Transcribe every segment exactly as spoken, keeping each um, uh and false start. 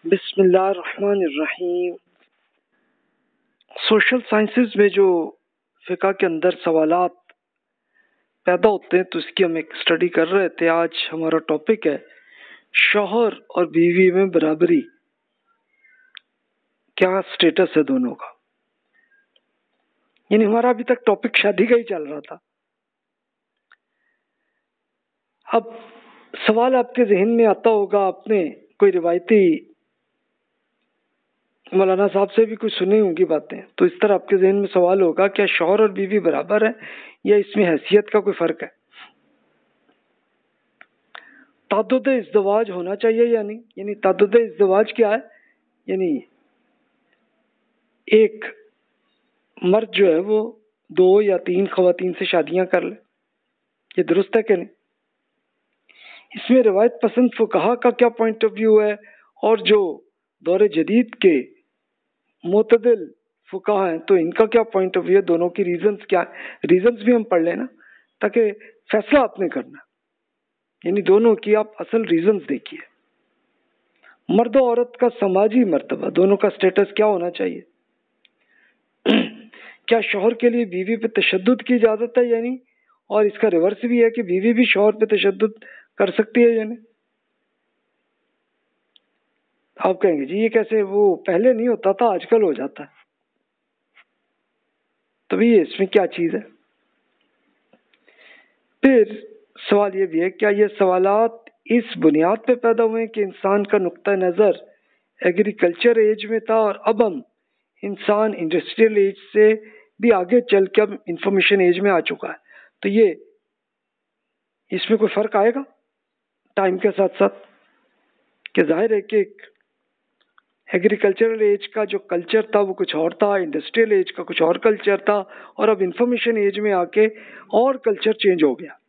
बिस्मिल्लाहिर्रहमानिर्रहीम। Social sciences में जो फ़िक़्ह के अंदर सवालात पैदा होते हैं तो इसकी हम एक स्टडी कर रहे थे। आज हमारा टॉपिक है शौहर और बीवी में बराबरी, क्या स्टेटस है दोनों का। यानी हमारा अभी तक टॉपिक शादी का ही चल रहा था। अब सवाल आपके जहन में आता होगा, आपने कोई रिवायती मौलाना साहब से भी कुछ सुनी होंगी बातें, तो इस तरह आपके जहन में सवाल होगा, क्या शौहर और बीवी बराबर है या इसमें हैसियत का कोई फर्क है? ताद्दुद इज़्दिवाज होना चाहिए या नहीं? यानी ताद्दुद इज़्दिवाज क्या है? यानी एक मर्द जो है वो दो या तीन ख़वातीन से शादियां कर ले, ये दुरुस्त है कि नहीं? इसमें रिवायत पसंद फुक़हा का क्या पॉइंट ऑफ व्यू है और जो दौरे जदीद के मुतदिल फुक़हा हैं तो इनका क्या पॉइंट ऑफ व्यू है, दोनों की रीजंस क्या है? रीजंस भी हम पढ़ लेना ताकि फैसला आपने करना, यानी दोनों की आप असल रीजंस देखिए। मर्द और औरत का समाजी मर्तबा, दोनों का स्टेटस क्या होना चाहिए? क्या शौहर के लिए बीवी पे तशद्दुद की इजाज़त है या नहीं? और इसका रिवर्स भी है कि बीवी भी शौहर पे तशद्दुद कर सकती है या नहीं? आप कहेंगे जी ये कैसे, वो पहले नहीं होता था आजकल हो जाता है। तो भी इसमें क्या चीज़ है? फिर सवाल ये भी है, क्या ये सवालात इस बुनियाद पे पैदा हुए कि इंसान का नुक्ता नज़र एग्रीकल्चर एज में था और अब हम इंसान इंडस्ट्रियल एज से भी आगे चल के अब इंफॉर्मेशन एज में आ चुका है, तो ये इसमें कोई फ़र्क आएगा टाइम के साथ साथ? कि जाहिर है कि एग्रीकल्चरल एज का जो कल्चर था वो कुछ और था, इंडस्ट्रियल एज का कुछ और कल्चर था, और अब इंफॉर्मेशन एज में आके और कल्चर चेंज हो गया।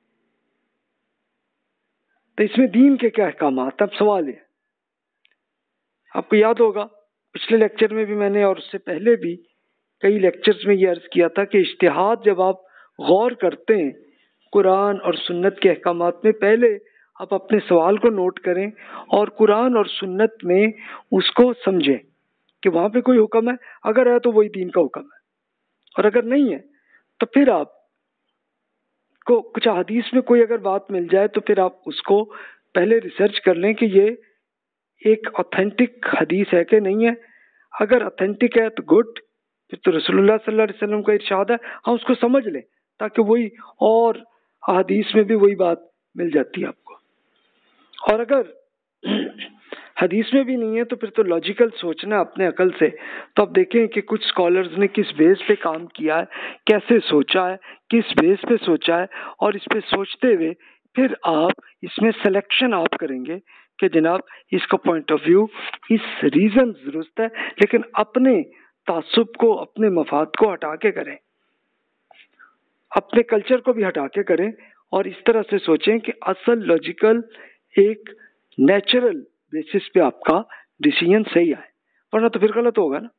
तो इसमें दीन के क्या अहकामात? अब सवाल है, आपको याद होगा पिछले लेक्चर में भी मैंने और उससे पहले भी कई लेक्चर्स में ये अर्ज किया था कि इज्तिहाद जब आप गौर करते हैं कुरान और सुन्नत के अहकामात में, पहले आप अपने सवाल को नोट करें और कुरान और सुन्नत में उसको समझें कि वहाँ पे कोई हुक्म है, अगर है तो वही दीन का हुक्म है, और अगर नहीं है तो फिर आप को कुछ हदीस में कोई अगर बात मिल जाए तो फिर आप उसको पहले रिसर्च कर लें कि ये एक ऑथेंटिक हदीस है कि नहीं है। अगर ऑथेंटिक है तो गुड, फिर तो रसूलुल्लाह सल्लल्लाहु अलैहि वसल्लम का इरशाद है, हम उसको समझ लें ताकि वही, और हदीस में भी वही बात मिल जाती है आपको। और अगर हदीस में भी नहीं है तो फिर तो लॉजिकल सोचना अपने अकल से। तो आप देखें कि कुछ स्कॉलर्स ने किस बेस पे काम किया है, कैसे सोचा है, किस बेस पे सोचा है, और इस पे सोचते हुए फिर आप इसमें सिलेक्शन आप करेंगे कि जनाब इसका पॉइंट ऑफ व्यू इस रीजन दुरुस्त है, लेकिन अपने तासुब को, अपने मफाद को हटा के करें, अपने कल्चर को भी हटा के करें, और इस तरह से सोचें कि असल लॉजिकल एक नेचुरल बेसिस पे आपका डिसीजन सही आए, वरना तो फिर गलत होगा ना।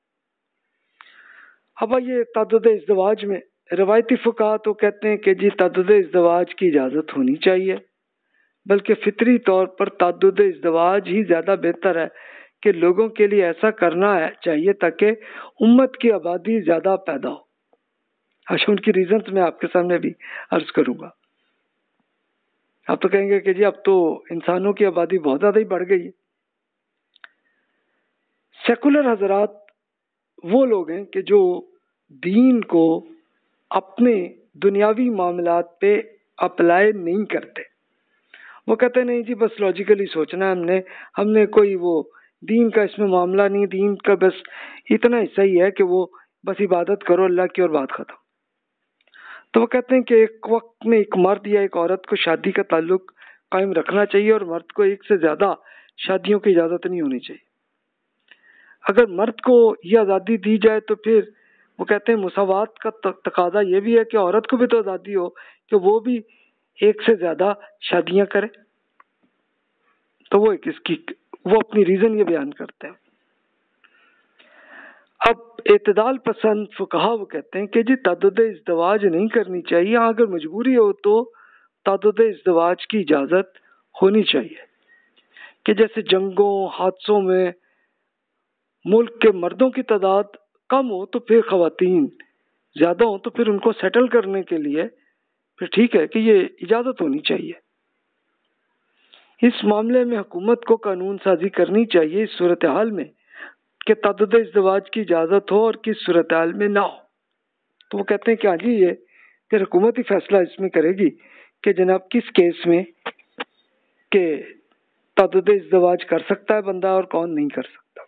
अब ये ताद्दुद इज़्दिवाज में रवायती फुक़हा तो कहते हैं कि जी ताद्दुद इज़्दिवाज की इजाज़त होनी चाहिए, बल्कि फितरी तौर पर ताद्दुद इज़्दिवाज ही ज़्यादा बेहतर है कि लोगों के लिए ऐसा करना है चाहिए ताकि उम्मत की आबादी ज़्यादा पैदा हो। अच्छा, उनकी रीजंस मैं आपके सामने भी अर्ज करूँगा। आप तो कहेंगे कि जी अब तो इंसानों की आबादी बहुत ज़्यादा ही बढ़ गई है। सेकुलर हजरात वो लोग हैं कि जो दीन को अपने दुनियावी मामलात पे अप्लाई नहीं करते। वो कहते नहीं जी बस लॉजिकली सोचना है हमने, हमने कोई वो दीन का इसमें मामला नहीं, दीन का बस इतना हिस्सा ही है कि वो बस इबादत करो अल्लाह की और बात खत्म। तो वो कहते हैं कि एक वक्त में एक मर्द या एक औरत को शादी का ताल्लुक कायम रखना चाहिए और मर्द को एक से ज्यादा शादियों की इजाजत नहीं होनी चाहिए। अगर मर्द को यह आज़ादी दी जाए तो फिर वो कहते हैं मुसावात का तकाजा ये भी है कि औरत को भी तो आज़ादी हो कि वो भी एक से ज्यादा शादियां करे। तो वो किसकी, वो अपनी रीजन ये बयान करते हैं। अब एतदाल पसंद फुक़हा वो कहते हैं कि जी ताद्दुद इज़्दिवाज नहीं करनी चाहिए, अगर मजबूरी हो तो ताद्दुद इज़्दिवाज की इजाज़त होनी चाहिए, कि जैसे जंगों हादसों में मुल्क के मर्दों की तादाद कम हो तो फिर खवातीन ज्यादा हो, तो फिर उनको सेटल करने के लिए फिर ठीक है कि ये इजाजत होनी चाहिए। इस मामले में हुकूमत को कानून साजी करनी चाहिए इस सूरत हाल में कि तअद्दुद इज़्दिवाज की इजाजत हो और किस सूरत हाल में ना हो। तो वो कहते हैं कि हाँ जी, ये फिर हुकूमत ही फैसला इसमें करेगी कि जनाब किस केस में के तअद्दुद इज़्दिवाज कर सकता है बंदा और कौन नहीं कर सकता।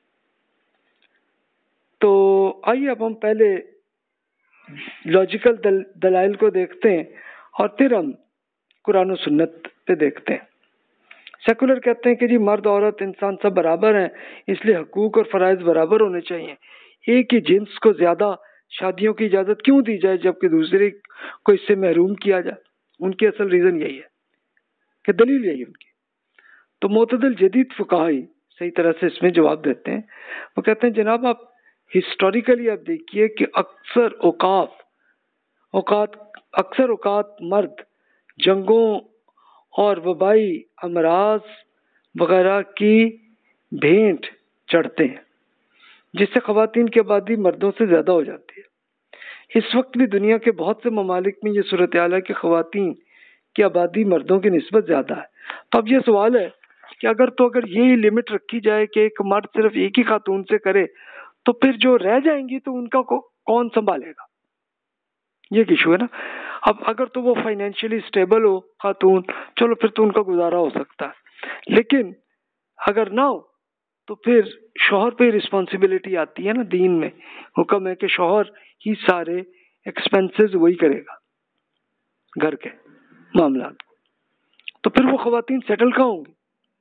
तो आइए अब हम पहले लॉजिकल दल, दलाइल को देखते हैं और फिर हम कुरान और सुन्नत पे देखते हैं। सेकुलर कहते हैं कि जी मर्द औरत इंसान सब बराबर हैं, इसलिए हकूक और फराइज बराबर होने चाहिए। एक ही जिन्स को ज्यादा शादियों की इजाजत क्यों दी जाए जबकि दूसरे को इससे महरूम किया जाए। उनकी असल रीजन यही है कि दलील यही उनकी। तो मोतदल जदीद फुकाही सही तरह से इसमें जवाब देते हैं। वो कहते हैं जनाब आप हिस्टोरिकली आप देखिए कि अक्सर औकात औकात अक्सर औकात मर्द जंगों और वबाई अमराज वगैरह की भेंट चढ़ते हैं, जिससे खवातीन की आबादी मर्दों से ज्यादा हो जाती है। इस वक्त भी दुनिया के बहुत से ममालिक में ये सूरत हाल है कि खवातीन की आबादी मर्दों की निस्बत ज्यादा है। तो अब ये सवाल है कि अगर तो अगर ये लिमिट रखी जाए कि एक मर्द सिर्फ एक ही खातून से करे, तो फिर जो रह जाएंगी तो उनका को, कौन संभालेगा, ये इशू है ना। अब अगर तो वो फाइनेंशियली स्टेबल हो खातून, चलो फिर तो उनका गुजारा हो सकता है, लेकिन अगर ना हो तो फिर शौहर पे रिस्पॉन्सिबिलिटी आती है ना। दीन में हुक्म है कि शौहर ही सारे एक्सपेंसेस वही करेगा घर के मामला, तो फिर वो खवातीन सेटल कहाँ होंगी।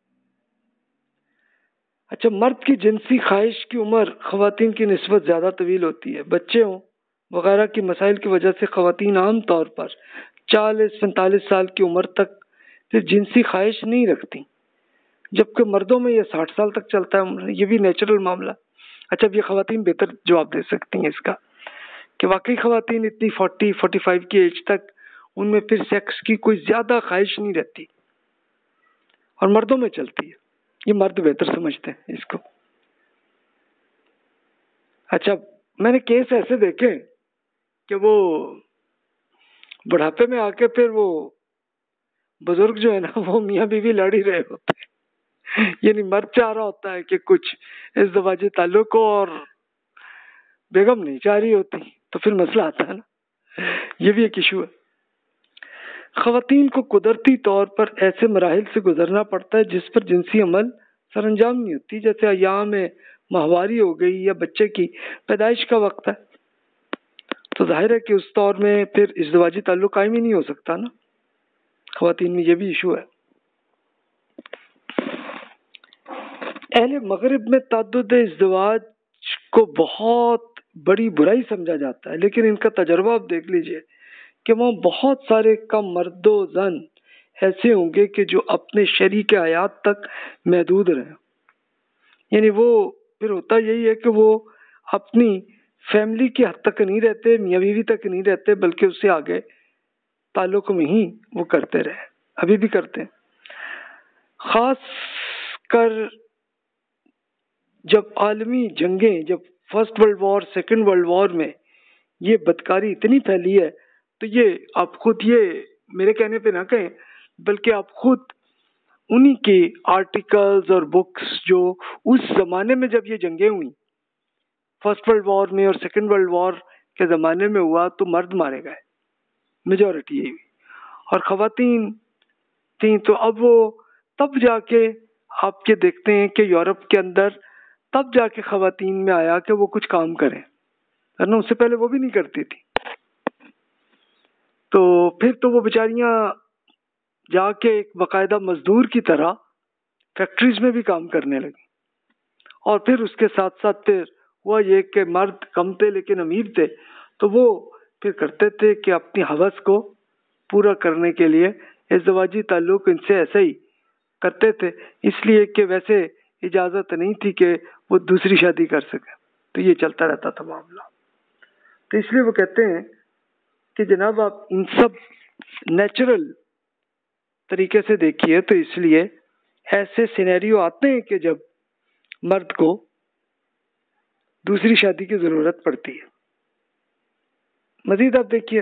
अच्छा, मर्द की जिनसी ख्वाहिश की उम्र खवातीन की निस्बत ज्यादा तवील होती है। बच्चे हों वगैरह की मसाइल की वजह से खवातीन आम तौर पर चालीस पैंतालीस साल की उम्र तक फिर जिनसी ख्वाहिश नहीं रखती, जबकि मर्दों में यह साठ साल तक चलता है। ये भी नेचुरल मामला। अच्छा, अब ये खवातीन बेहतर जवाब दे सकती हैं इसका कि वाकई खवातीन इतनी फोर्टी फोर्टी फाइव की एज तक उनमें फिर सेक्स की कोई ज्यादा ख्वाहिश नहीं रहती और मर्दों में चलती है। ये मर्द बेहतर समझते हैं इसको। अच्छा, मैंने केस ऐसे देखे कि वो बुढ़ापे में आके फिर वो बुजुर्ग जो है ना वो मियाँ बीवी लड़ ही रहे होते हैं, यानी मर्द चाह रहा होता है कि कुछ इस दवाजी ताल्लुक को और बेगम नहीं चाह रही होती, तो फिर मसला आता है ना। ये भी एक इशू है। खवातीन को कुदरती तौर पर ऐसे मराहिल से गुजरना पड़ता है जिस पर जिनसी अमल सरंजाम नहीं होती, जैसे अयाम में माहवारी हो गई या बच्चे की पैदाइश का वक्त है, तो जाहिर है कि उस दौर में फिर इज़्दिवाजी ताल्लुक कायम ही नहीं हो सकता ना। खवातीन में ये भी इशू है। अहले मगरिब में तअद्दुद इज़्दिवाज को बहुत बड़ी बुराई समझा जाता है, लेकिन इनका तजर्बा आप देख लीजिए कि वहाँ बहुत सारे कम मर्दो जन ऐसे होंगे कि जो अपने शरीक हयात तक महदूद रहे। यानी वो फिर होता यही है कि वो अपनी फैमिली की हद तक नहीं रहते, मियाँ बीवी तक नहीं रहते, बल्कि उससे आगे ताल्लुक में ही वो करते रहे, अभी भी करते हैं। खास कर जब आलमी जंगें, जब first world war second world war में ये बदकारी इतनी फैली है, तो ये आप खुद, ये मेरे कहने पे ना कहें, बल्कि आप खुद उन्हीं के आर्टिकल्स और बुक्स जो उस जमाने में जब ये जंगें हुई फर्स्ट वर्ल्ड वॉर में और सेकेंड वर्ल्ड वॉर के जमाने में हुआ, तो मर्द मारे गए, मेजॉरिटी यही, और खवातीन थी। तो अब वो तब जाके आप ये देखते हैं कि यूरोप के अंदर तब जाके खवातीन में आया कि वो कुछ काम करें, है ना। उससे पहले वो भी नहीं करती थी। तो फिर तो वो बेचारियां जाके एक बाकायदा मजदूर की तरह फैक्ट्रीज में भी काम करने लगी, और फिर उसके साथ साथ फिर हुआ ये कि मर्द कम थे लेकिन अमीर थे, तो वो फिर करते थे कि अपनी हवस को पूरा करने के लिए इज़्दिवाजी ताल्लुक इनसे ऐसे ही करते थे, इसलिए कि वैसे इजाज़त नहीं थी कि वो दूसरी शादी कर सके। तो ये चलता रहता था मामला। तो इसलिए वो कहते हैं कि जनाब आप इन सब नेचुरल तरीके से देखिए, तो इसलिए ऐसे सिनेरियो आते हैं कि जब मर्द को दूसरी शादी की जरूरत पड़ती है। मजीद आप देखिए,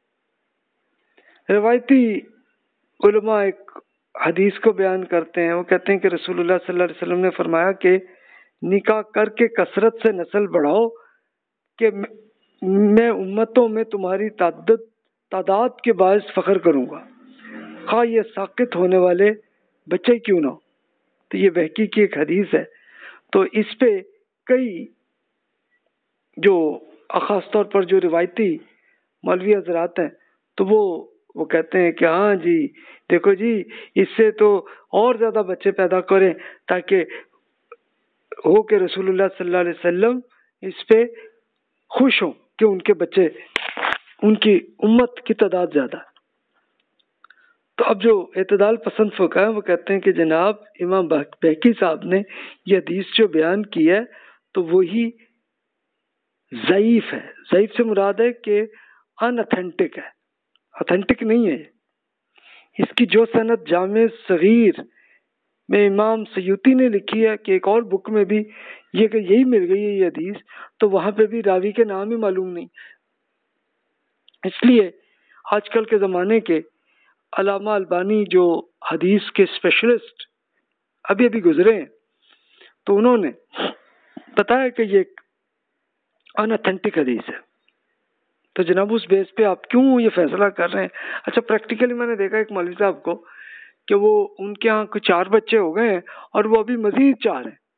रवायती उलमा एक हदीस को बयान करते हैं। वो कहते हैं कि रसूलुल्लाह सल्लल्लाहु अलैहि वसल्लम ने फरमाया कि निकाह करके कसरत से नस्ल बढ़ाओ कि मैं उम्मतों में तुम्हारी तादाद तादाद के बायस फख्र करूंगा, खा ये साकित होने वाले बच्चे क्यों ना हो। तो ये बहकी की एक हदीस है। तो इस पे कई जो खास तौर पर जो रिवायती मौलवी हजरात हैं तो वो वो कहते हैं कि हाँ जी देखो जी, इससे तो और ज्यादा बच्चे पैदा करें ताकि हो के रसूलुल्लाह सल्लल्लाहु अलैहि वसल्लम इस पे खुश हो कि उनके बच्चे, उनकी उम्मत की तादाद ज्यादा। तो अब जो एतदाल पसंद फ़ुक़हा है वो कहते हैं कि जनाब इमाम बहकी साहब ने ये हदीस जो बयान की है तो वही ज़ईफ़ है। ज़ईफ़ से मुराद है कि अनऑथेंटिक है, ऑथेंटिक नहीं है। इसकी जो सनद जामे सगीर में इमाम सयूती ने लिखी है कि एक और बुक में भी ये कि यही मिल गई है ये हदीस, तो वहां पे भी रावी के नाम ही मालूम नहीं। इसलिए आजकल के ज़माने के अल्लामा अलबानी जो हदीस के स्पेशलिस्ट अभी अभी गुजरे हैं तो उन्होंने बताया कि ये अनऑथेंटिक हदीस है। तो जनाब उस बेस पे आप क्यों ये फैसला कर रहे हैं। अच्छा, प्रैक्टिकली मैंने देखा एक मौलवी साहब को कि वो उनके यहाँ कुछ चार बच्चे हो गए हैं और वो अभी मजीद चाह हैं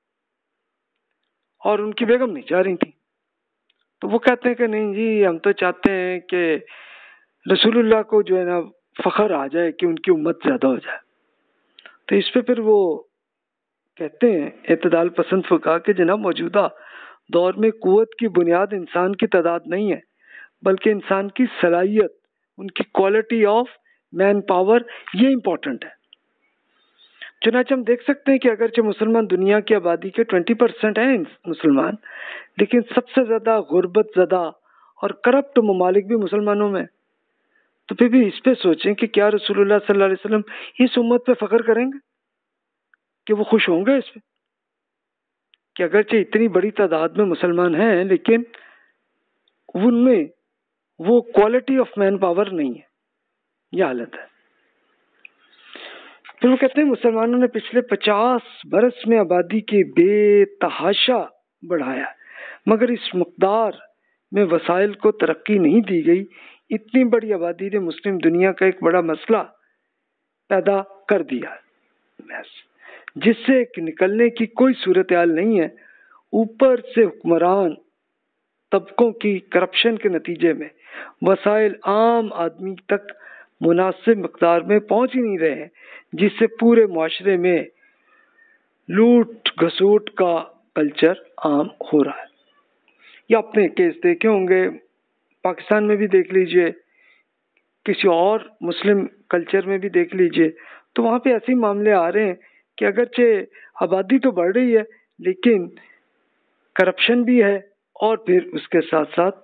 और उनकी बेगम नहीं चाह रही थी। तो वो कहते हैं कि नहीं जी, हम तो चाहते हैं कि रसूलुल्लाह को जो है ना फख्र आ जाए कि उनकी उम्मत ज्यादा हो जाए। तो इस पे फिर वो कहते हैं एतदाल पसंद फ़ुक़हा कि जनाब मौजूदा दौर में कुव्वत की बुनियाद इंसान की तादाद नहीं है बल्कि इंसान की सलाहियत, उनकी क्वालिटी ऑफ मैन पावर, ये इम्पोर्टेंट है। चुनांचे हम देख सकते हैं कि अगरचे मुसलमान दुनिया की आबादी के बीस परसेंट हैं मुसलमान, लेकिन सबसे ज्यादा गुर्बत ज़दा और करप्ट ममालिक भी मुसलमानों में। तो फिर भी इस पे सोचें कि क्या रसूलुल्लाह सल्लल्लाहु अलैहि वसल्लम इस उम्मत पे फख्र करेंगे कि वो खुश होंगे इस पे कि अगरचे इतनी बड़ी तादाद में मुसलमान हैं लेकिन उनमें वो क्वालिटी ऑफ मैन पावर नहीं है। यह हालत है। फिर वो कहते हैं मुसलमानों ने पिछले पचास बरस में आबादी की बेतहाशा बढ़ाया मगर इस मकदार में वसाइल को तरक्की नहीं दी गई। इतनी बड़ी आबादी ने मुस्लिम दुनिया का एक बड़ा मसला पैदा कर दिया जिससे निकलने की कोई सूरत हाल नहीं है। ऊपर से हुक्मरान तबकों की करप्शन के नतीजे में वसाइल आम आदमी तक मुनासिब मकदार में पहुंच ही नहीं रहे हैं, जिससे पूरे माशरे में लूट घसूट का कल्चर आम हो रहा है। या आपने केस देखे होंगे, पाकिस्तान में भी देख लीजिए, किसी और मुस्लिम कल्चर में भी देख लीजिए, तो वहाँ पे ऐसे मामले आ रहे हैं कि अगरचे आबादी तो बढ़ रही है लेकिन करप्शन भी है और फिर उसके साथ साथ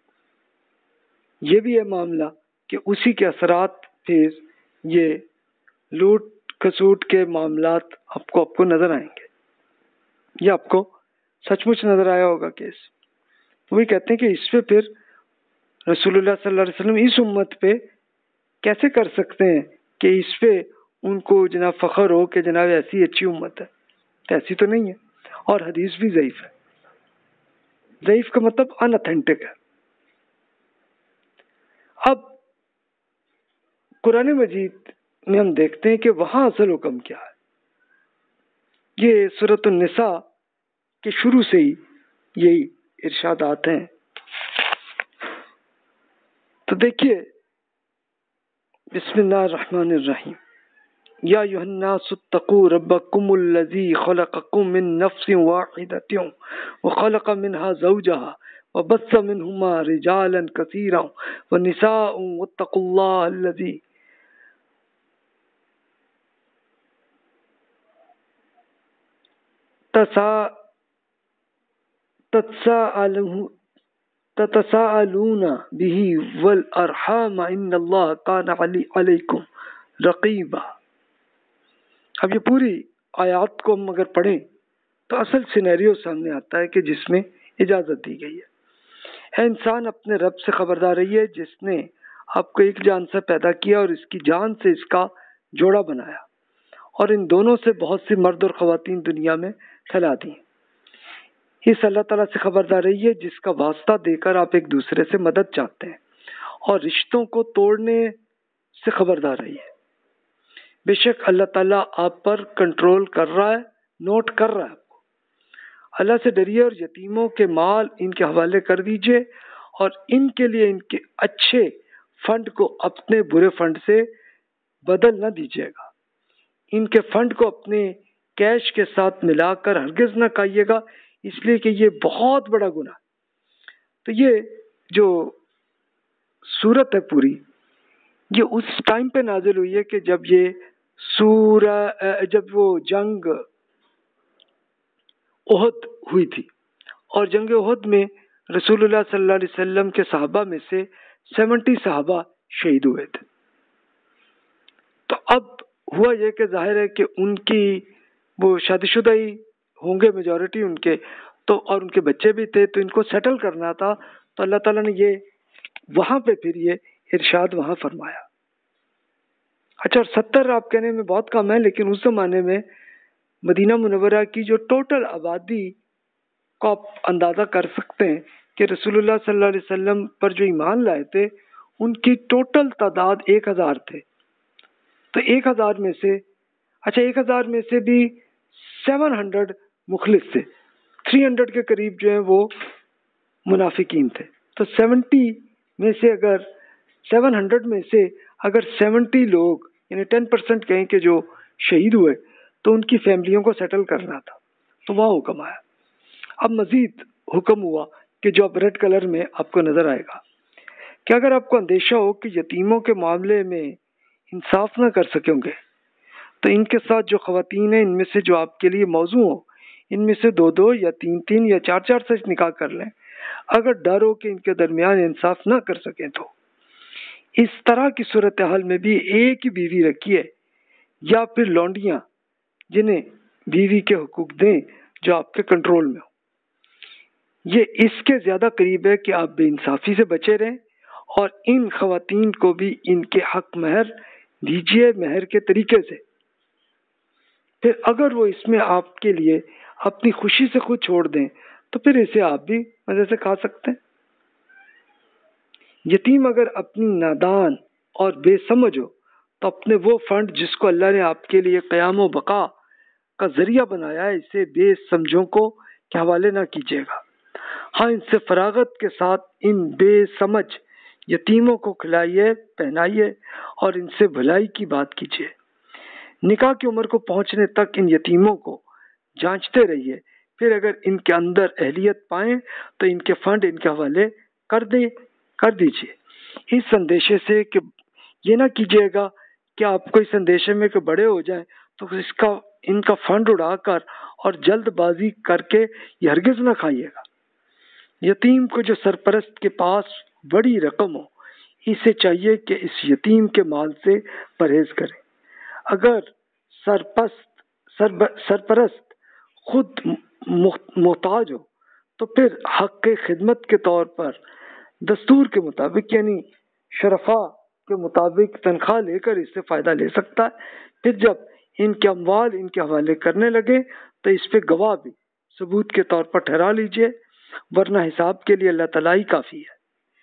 ये भी है मामला कि उसी के असरात फिर ये लूट खसूट के मामलात आपको आपको नजर आएंगे। ये आपको सचमुच नजर आया होगा केस। तो वही कहते हैं कि इस पे फिर रसूलुल्लाह सल्लल्लाहु अलैहि वसल्लम इस उम्मत पे कैसे कर सकते हैं कि इस पे उनको जनाब फख्र हो कि जनाब ऐसी अच्छी उम्मत है। तो ऐसी तो नहीं है और हदीस भी ज़ईफ है। ज़ईफ का मतलब अनऑथेंटिक है। अब कुरान मजीद में हम देखते हैं कि वहां असल हुक्म क्या है। ये सूरत निसा के शुरू से ही यही इरशादात हैं। तो देखिए, बिस्मिल्लाहिर्रहमानिर्रहीम, या अय्युहन्नासुत्तकू रब्बकुमुल्लज़ी खलक़कुम मिन नफ्सिन वाहिदतिन व खलक़ मिनहा ज़ौजहा व बस्स मिनहुमा रिजालन कसीरन व निसाअन वत्तकुल्लाहल्लज़ी तसा तत्साअलून ततसाअलूना बिही वल अरहाम इन्नल्लाह कान अलैकुम रक़ीबा। अब ये पूरी आयत को हम अगर पढ़ें तो असल सिनेरियो सामने आता है कि जिसमें इजाज़त दी गई है, है इंसान अपने रब से खबरदार रहिए जिसने आपको एक जान से पैदा किया और इसकी जान से इसका जोड़ा बनाया और इन दोनों से बहुत सी मर्द और ख़वातीन दुनिया में फैला दी। इस अल्लाह ताला से खबरदार रहिए जिसका वास्ता देकर आप एक दूसरे से मदद चाहते हैं और रिश्तों को तोड़ने से खबरदार रहिए। बेशक अल्लाह ताला आप पर कंट्रोल कर रहा है, नोट कर रहा है आपको। अल्लाह से डरिए और यतीमों के माल इनके हवाले कर दीजिए और इनके लिए इनके अच्छे फंड को अपने बुरे फंड से बदल न दीजिएगा। इनके फंड को अपने कैश के साथ मिलाकर हरगिज न खाइएगा, इसलिए कि ये बहुत बड़ा गुनाह। तो ये जो सूरत है पूरी, ये उस टाइम पे नाजिल हुई है कि जब ये सूरह जब वो जंग ओहद हुई थी और जंग ओहद में रसूलुल्लाह सल्लल्लाहु अलैहि वसल्लम के सहाबा में से सत्तर सहाबा शहीद हुए थे। तो अब हुआ ये कि जाहिर है कि उनकी वो शादीशुदा ही होंगे मेजॉरिटी उनके, तो और उनके बच्चे भी थे, तो इनको सेटल करना था। तो अल्लाह ताला ने ये वहां पे फिर ये इरशाद वहां फरमाया। अच्छा, और सत्तर आप कहने में बहुत कम है, लेकिन उस जमाने में मदीना मुनव्वरा की जो टोटल आबादी को आप अंदाजा कर सकते हैं कि रसूलुल्लाह सल्लल्लाहु अलैहि वसल्लम पर जो ईमान लाए थे उनकी टोटल तादाद एक हजार थे। तो एक हजार में से अच्छा एक हजार में से भी सेवन हंड्रेड मुखलिस थे, थ्री हंड्रेड के करीब जो है वो मुनाफिकीन थे। तो सेवेंटी में से अगर सेवन हंड्रेड में से अगर सेवेंटी लोग यानी टेन परसेंट कहें कि जो शहीद हुए तो उनकी फैमिलियों को सेटल करना था, तो वहाँ हुक्म आया। अब मजीद हुक्म हुआ कि जो अब रेड कलर में आपको नजर आएगा कि अगर आपको अंदेशा हो कि यतीमों के मामले में इंसाफ ना कर सकेंगे तो इनके साथ जो खवातीन हैं इनमें से जो आपके लिए मौजू हो इनमें से दो दो या तीन तीन या चार चार से निकाह कर लें, अगर डर हो कि इनके दरमियान इंसाफ ना कर सकें तो। इस तरह की सूरत हाल में भी एक ही बीवी रखिए या फिर लौंडियां जिन्हें बीवी के हुकूक दें जो आपके कंट्रोल में हो। ये इसके ज्यादा करीब है कि आप बेइंसाफी से बचे रहें और इन खवातीन को भी इनके हक महर दीजिए महर के तरीके से। फिर अगर वो इसमें आपके लिए अपनी खुशी से खुद छोड़ दें तो फिर इसे आप भी मजे से खा सकते हैं। यतीम अगर अपनी नादान और बेसमझ हो तो अपने वो फंड जिसको अल्लाह ने आपके लिए क़याम व बका का जरिया बनाया है इसे बेसमझों को के हवाले ना कीजिएगा। हाँ, इनसे फरागत के साथ इन बेसमझ यतीमों को खिलाइए पहनाइए और इनसे भलाई की बात कीजिए। निकाह की उम्र को पहुंचने तक इन यतीमों को जांचते रहिए, फिर अगर इनके अंदर अहलियत पाएं तो इनके फंड इनके हवाले कर दे कर दीजिए। इस संदेशे से कि ये ना कीजिएगा कि आपको इस संदेशे में कि बड़े हो जाएं तो इसका इनका फंड उड़ाकर और जल्दबाजी करके ये हरगिज ना खाइएगा। यतीम को जो सरपरस्त के पास बड़ी रकम हो इसे चाहिए कि इस यतीम के माल से परहेज करें। अगर सरपस्त सर, सरपरस्त खुद मोहताज हो तो फिर हक के खिदमत के तौर पर दस्तूर के मुताबिक यानी शरफा के मुताबिक तनख्वाह लेकर इससे फायदा ले सकता है। फिर जब इनके अमवाल इनके हवाले करने लगे तो इस पे गवाह भी सबूत के तौर पर ठहरा लीजिए, वरना हिसाब के लिए अल्लाह ताला ही काफी है।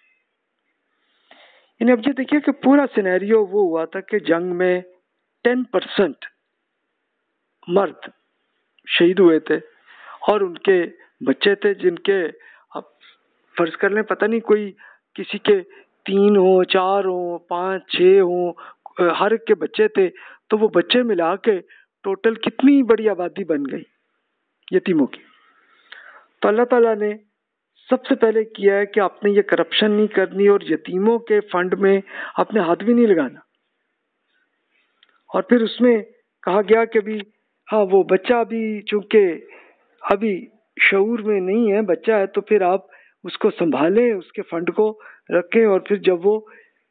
इन्हें अब ये देखिए कि पूरा सिनेरियो वो हुआ था कि जंग में टेन परसेंट मर्द शहीद हुए थे और उनके बच्चे थे जिनके अब फर्ज कर लें पता नहीं कोई किसी के तीन हो चार हो पाँच छः हो हर एक के बच्चे थे, तो वो बच्चे मिला के टोटल कितनी बड़ी आबादी बन गई यतीमों की। तो अल्लाह ताला ने सबसे पहले किया है कि आपने ये करप्शन नहीं करनी और यतीमों के फंड में अपने हाथ भी नहीं लगाना। और फिर उसमें कहा गया कि भी हाँ वो बच्चा अभी चूंकि अभी शऊर में नहीं है, बच्चा है, तो फिर आप उसको संभालें, उसके फंड को रखें और फिर जब वो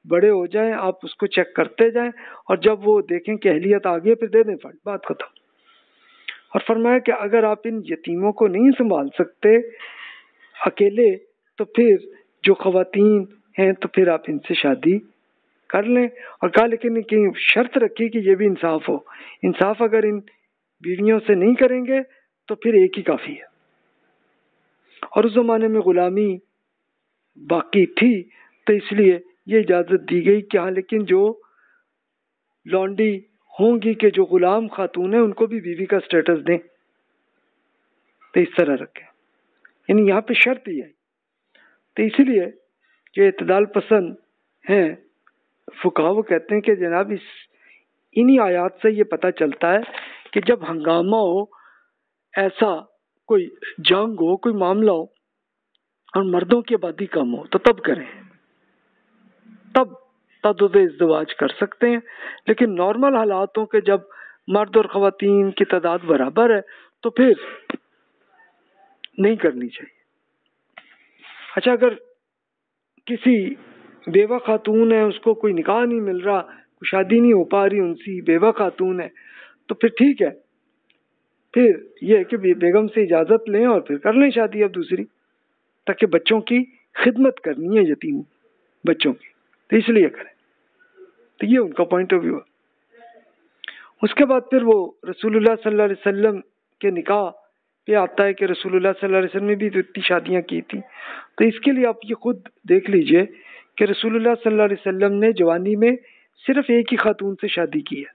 बड़े हो जाएं, आप उसको चेक करते जाएं, और जब वो देखें कि अहलियत आ गई फिर दे दें फंड, बात खत्म। और फरमाया कि अगर आप इन यतीमों को नहीं संभाल सकते अकेले, तो फिर जो खवातीन हैं तो फिर आप इनसे शादी कर लें। और कहा लेकिन कि शर्त रखी कि ये भी इंसाफ हो, इंसाफ अगर इन बीवियों से नहीं करेंगे तो फिर एक ही काफ़ी है। और उस ज़माने में ग़ुलामी बाकी थी, तो इसलिए ये इजाज़त दी गई कि हाँ, लेकिन जो लौंडी होंगी कि जो ग़ुलाम खातून है उनको भी बीवी का स्टेटस दें, तो इस तरह रखें। यानी यहाँ पे शर्त ही है। तो इसीलिए जो इत्तदाल पसंद हैं फुकाहा वो कहते हैं कि जनाब इस इन्हीं आयात से ये पता चलता है कि जब हंगामा हो, ऐसा कोई जंग हो, कोई मामला हो और मर्दों की आबादी कम हो, तो तब करें, तब तद इज़्दिवाज कर सकते हैं। लेकिन नॉर्मल हालातों के जब मर्द और ख़वातीन की तादाद बराबर है तो फिर नहीं करनी चाहिए। अच्छा, अगर किसी बेवा खातून है, उसको कोई निकाह नहीं मिल रहा, शादी नहीं हो पा रही उनसी, बेवा खातून है, तो फिर ठीक है, फिर यह है कि बेगम से इजाज़त लें और फिर कर लें शादी अब दूसरी, ताकि बच्चों की खिदमत करनी है यतीम बच्चों की, तो इसलिए करें। तो ये उनका पॉइंट ऑफ व्यू है। उसके बाद फिर वो रसूलुल्लाह सल्लल्लाहु अलैहि वसल्लम के निकाह पे आता है कि रसूलुल्लाह सल्लल्लाहु अलैहि वसल्लम ने भी तो इतनी शादियाँ की थी। तो इसके लिए आप ये खुद देख लीजिए कि रसूलुल्लाह सल्लल्लाहु अलैहि वसल्लम ने जवानी में सिर्फ एक ही खातून से शादी की है,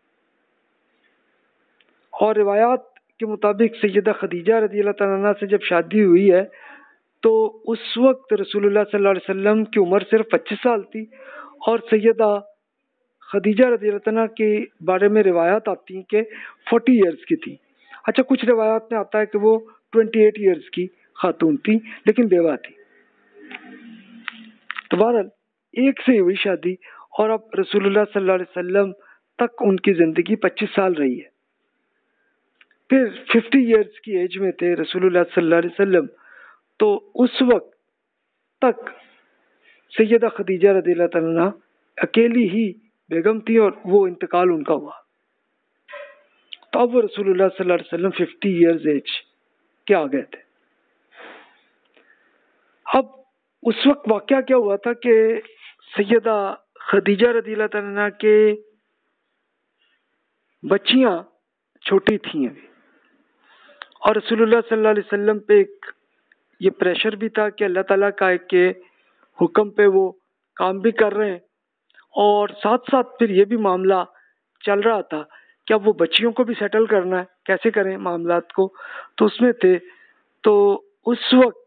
और रिवायात के मुताबिक सैयदा खदीजा रज़ियल्लाहु तआला अन्हा से जब शादी हुई है तो उस वक्त रसूलुल्लाह सल्लल्लाहु अलैहि वसल्लम की उम्र सिर्फ पच्चीस साल थी, और सैयदा खदीजा रज़ियल्लाहु तआला के बारे में रिवायात आती हैं कि चालीस इयर्स की थी। अच्छा, कुछ रिवायात में आता है कि वो अट्ठाईस इयर्स की खातून थी, लेकिन बेवा थी। तो बहरहाल एक से हुई शादी, और अब रसूलुल्लाह सल्लल्लाहु अलैहि वसल्लम तक उनकी ज़िंदगी पच्चीस साल रही है। फिर पचास इयर्स की एज में थे रसूलुल्लाह सल्लल्लाहु अलैहि वसल्लम, तो उस वक्त तक सैयदा खदीजा रज़ियल्लाहु तआला अन्हा अकेली ही बेगम थी और वो इंतकाल उनका हुआ। तो अब वो रसूलुल्लाह सल्लल्लाहु अलैहि वसल्लम पचास इयर्स एज के आ गए थे। अब उस वक्त वाकया क्या हुआ था कि सैयदा खदीजा रज़ियल्लाहु तआला अन्हा के बच्चियां छोटी थी अभी, और रसूलुल्लाह सल्लल्लाहु अलैहि वसल्लम पे एक ये प्रेशर भी था कि अल्लाह ताला का एक के हुक्म पे वो काम भी कर रहे हैं, और साथ साथ फिर ये भी मामला चल रहा था कि अब वो बच्चियों को भी सेटल करना है, कैसे करें मामलात को, तो उसमें थे। तो उस वक्त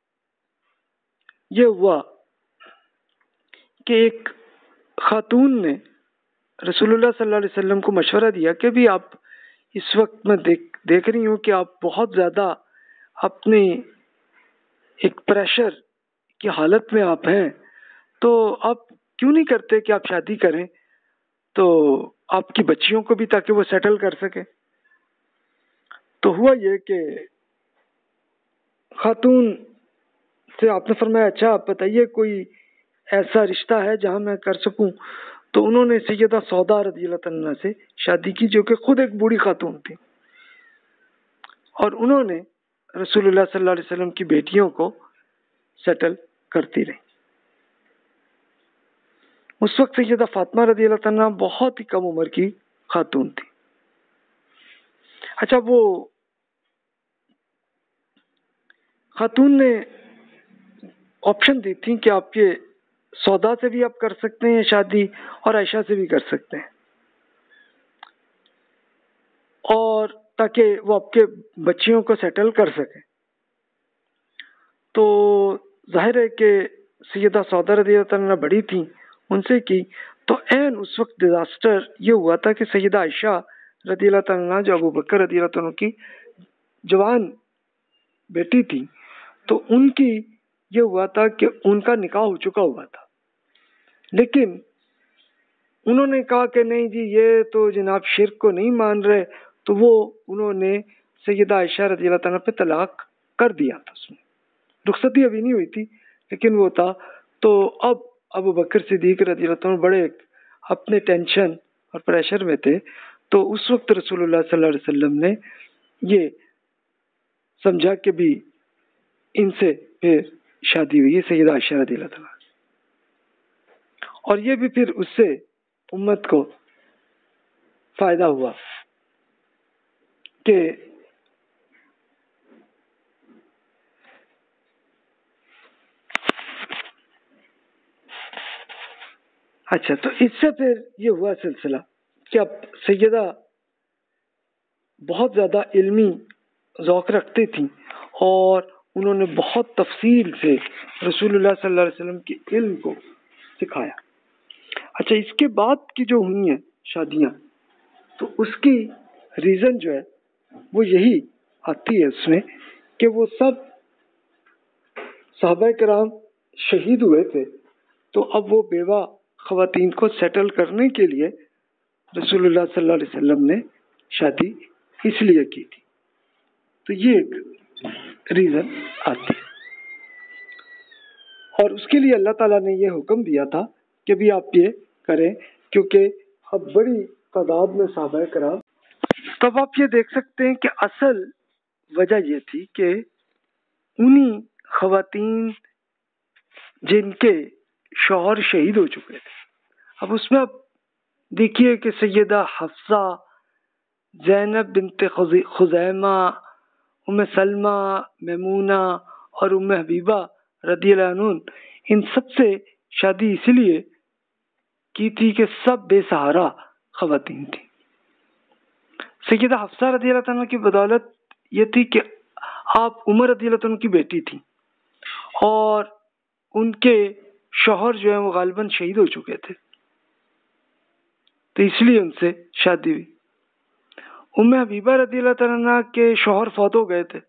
ये हुआ कि एक खातून ने रसूलुल्लाह सल्लल्लाहु अलैहि वसल्लम को मशवरा दिया कि भी आप इस वक्त मैं देख देख रही हूँ कि आप बहुत ज़्यादा अपने एक प्रेशर की हालत में आप हैं, तो आप क्यों नहीं करते कि आप शादी करें, तो आपकी बच्चियों को भी, ताकि वो सेटल कर सके। तो हुआ ये कि खातून से आपने फरमाया अच्छा आप बताइए कोई ऐसा रिश्ता है जहां मैं कर सकूं, तो उन्होंने सैयदा सौदा रज़ियल्लाहु तआला से शादी की, जो कि खुद एक बूढ़ी खातून थी, और उन्होंने रसूलुल्लाह सल्लल्लाहु अलैहि वसल्लम की बेटियों को सेटल करती रही। उस वक्त सैयदा फातिमा रज़ियल्लाहु तआला बहुत ही कम उम्र की खातून थी। अच्छा, वो खातून ने ऑप्शन दी थी कि आप ये सौदा से भी आप कर सकते हैं शादी, और आयशा से भी कर सकते हैं, और ताकि वो आपके बच्चियों को सेटल कर सके। तो जाहिर है कि सैयदा सौदा रज़ियल्लाहु तआला बड़ी थी, उनसे की, तो ऐन उस वक्त डिजास्टर ये हुआ था कि सैयदा आयशा रज़ियल्लाहु तआला जो अबू बकर रज़ियल्लाहु तआला की जवान बेटी थी, तो उनकी ये हुआ था कि उनका निकाह हो चुका हुआ था, लेकिन उन्होंने कहा कि नहीं जी ये तो जनाब शिर्क को नहीं मान रहे, तो वो उन्होंने सैयदा आयशा रज़ियल्लाहु तआला पे तलाक कर दिया था। उसमें रुखसती अभी नहीं हुई थी, लेकिन वो था। तो अब अबू बकर सिद्दीक रज़ियल्लाहु अन्हु बड़े अपने टेंशन और प्रेशर में थे, तो उस वक्त रसूलुल्लाह सल्लल्लाहु अलैहि वसल्लम ने ये समझा कि भी इनसे फिर शादी हुई सैयदा आयशा रज़ियल्लाहु अन्हा, और ये भी फिर उससे उम्मत को फायदा हुआ कि अच्छा, तो इससे फिर ये हुआ सिलसिला कि अब सैयदा बहुत ज़्यादा इल्मी ज़ौक़ रखती थी और उन्होंने बहुत तफसील से रसूलुल्लाह सल्लल्लाहु अलैहि वसल्लम के इल्म को सिखाया। अच्छा, इसके बाद की जो हुई हैं शादियाँ, तो उसकी रीज़न जो है वो यही आती है उसमें कि वो सब सहाबा किराम शहीद हुए थे, तो अब वो बेवा ख़वातीन को सेटल करने के लिए रसूलुल्लाह सल्लल्लाहु अलैहि वसल्लम ने शादी इसलिए की थी। तो ये एक रीज़न आती है, और उसके लिए अल्लाह ताला ने ये हुक्म दिया था कि भी आप ये करें, क्योंकि अब बड़ी तादाद में सहाबा किराम। तब आप ये देख सकते हैं कि असल वजह ये थी कि उन्हीं ख़वातीन जिनके शौहर शहीद हो चुके थे, अब उसमें आप देखिए कि सैयदा हफ्सा, ज़ैनब बिन्त खुज़ैमा, उम्मे सलमा, मैमूना और उम्मे हबीबा रज़ियल्लाहु अन्हुन, इन सब से शादी इसलिए की थी कि सब बेसहारा ख़वातीन थी। सैयदा हफ्सा रज़ियल्लाहु अन्हा की बदौलत ये थी कि आप उमर रज़ियल्लाहु अन्हु की बेटी थी और उनके शौहर जो है वो गालिबन शहीद हो चुके थे, तो इसलिए उनसे शादी हुई। उम्मे हबीबा रज़ियल्लाहु अन्हा के शौहर फौत हो गए थे,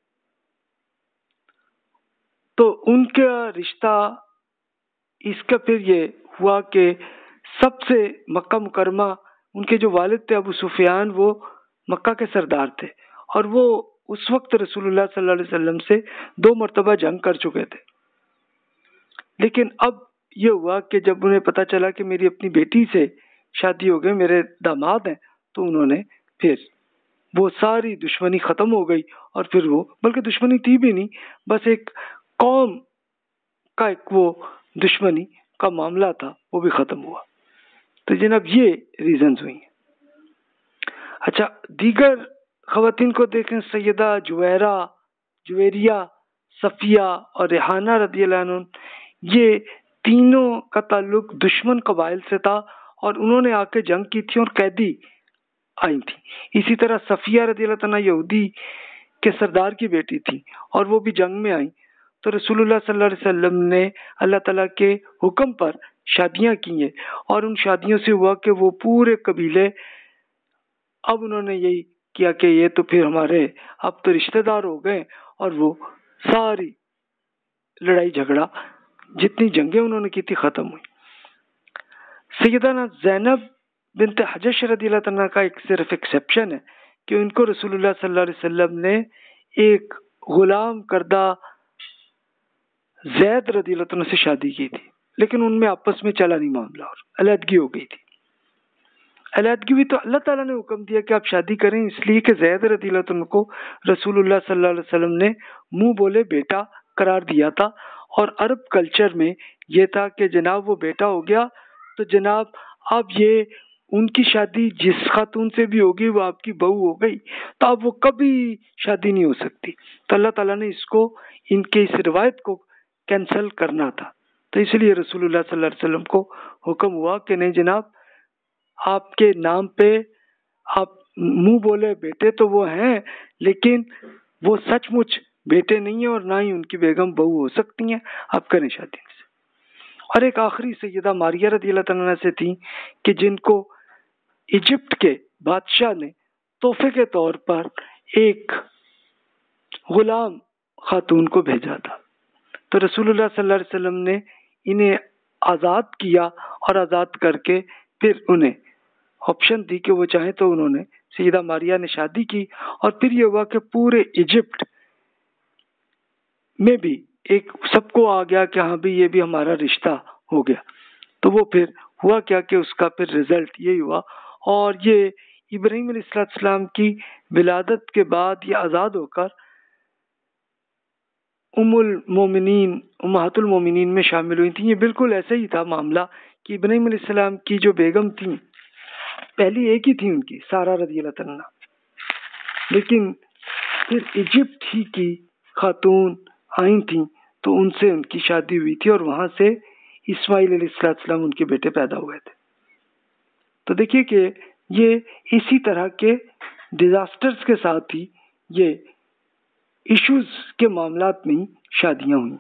तो उनका रिश्ता इसका फिर ये हुआ कि सबसे मक्का मुकरमा, उनके जो वालिद थे अबू सुफियान, वो मक्का के सरदार थे और वो उस वक्त रसूलुल्लाह सल्लल्लाहु अलैहि वसल्लम से दो मरतबा जंग कर चुके थे। लेकिन अब ये हुआ कि जब उन्हें पता चला कि मेरी अपनी बेटी से शादी हो गई, मेरे दामाद हैं, तो उन्होंने फिर वो सारी दुश्मनी ख़त्म हो गई और फिर वो, बल्कि दुश्मनी थी भी नहीं, बस एक कौम का एक वो दुश्मनी का मामला था, वो भी ख़त्म हुआ। तो जनाब ये रीज़न्स हुई हैं। अच्छा, दीगर ख़वातीन को देखें, सैयदा जुवैरा, जुवैरिया, सफ़िया और रेहाना रज़ियल्लाहु अन्हुन, ये तीनों का ताल्लुक दुश्मन कबाइल से था और उन्होंने आके जंग की थी और कैदी आई थी। इसी तरह सफ़िया रज़ियल्लाहु अन्हा यहूदी के सरदार की बेटी थी और वो भी जंग में आई, तो रसूलुल्लाह सल्लल्लाहु अलैहि वसल्लम ने अल्लाह ताला के हुक्म पर शादियां की हैं और उन शादियों से हुआ कि वो पूरे कबीले, अब उन्होंने यही किया कि ये तो फिर हमारे अब तो रिश्तेदार हो गए, और वो सारी लड़ाई झगड़ा जितनी जंगें उन्होंने की थी ख़त्म हुई। सैयदना ज़ैनब बिन्त हजश रज़ियल्लाहु अन्हा का एक सिर्फ एक्सेप्शन है कि उनको रसूलुल्लाह सल्लल्लाहु अलैहि वसल्लम ने एक गुलाम करदा ज़ैद रज़ियल्लाहु अन्हु से शादी की थी, लेकिन उनमें आपस में चला नहीं मामला और अलहदगी हो गई थी। अलहदगी हुई तो अल्लाह ताला ने हुक्म दिया कि आप शादी करें, इसलिए कि ज़ैद रज़ियल्लाहु अन्हु को रसूलुल्लाह सल्लल्लाहु अलैहि वसल्लम ने मुंह बोले बेटा करार दिया था, और अरब कल्चर में ये था कि जनाब वो बेटा हो गया तो जनाब अब ये उनकी शादी जिस खातून से भी होगी वो आपकी बहू हो गई, तो अब वो कभी शादी नहीं हो सकती। तो अल्लाह ताला ने इसको, इनके इस रिवायत को कैंसल करना था, तो इसलिए रसूलुल्लाह सल्लल्लाहु अलैहि वसल्लम को हुक्म हुआ कि नहीं जनाब, आपके नाम पे आप मुंह बोले बेटे तो वो हैं, लेकिन वो सचमुच बेटे नहीं है और ना ही उनकी बेगम बहू हो सकती हैं, आप करें शादी से। और एक आखिरी सैयदा मारिया रज़ियल्लाहु अन्हा से थी कि जिनको इजिप्ट के बादशाह ने तोहफे के तौर पर एक गुलाम खातून को भेजा था, तो रसूलुल्लाह सल्लल्लाहु अलैहि वसल्लम ने इन्हें आज़ाद किया और आज़ाद करके फिर उन्हें ऑप्शन दी कि वो चाहे तो उन्होंने, सैयदा मारिया ने शादी की, और फिर ये हुआ कि पूरे इजिप्ट में भी एक सबको आ गया कि हाँ भी ये भी हमारा रिश्ता हो गया। तो वो फिर हुआ क्या कि उसका फिर रिजल्ट यही हुआ। और ये इब्राहीम अलैहिस्सलाम की विलादत के बाद ये आज़ाद होकर उम्मुल मोमिनीन उम्महातुल मोमिनीन में शामिल हुई थी। ये बिल्कुल ऐसे ही था मामला कि इब्राहीम अलैहिस्सलाम की जो बेगम थी, पहली एक ही थी उनकी, सारा रज़ियल्लाहु अन्हा, लेकिन फिर इजिप्ट ही की खातून आई थी तो उनसे उनकी शादी हुई थी और वहां से इस्माइल अलैहिस्सलाम उनके बेटे पैदा हुए थे। तो देखिए कि ये इसी तरह के डिजास्टर्स के साथ ही ये इश्यूज के मामलात में ही शादियां हुई।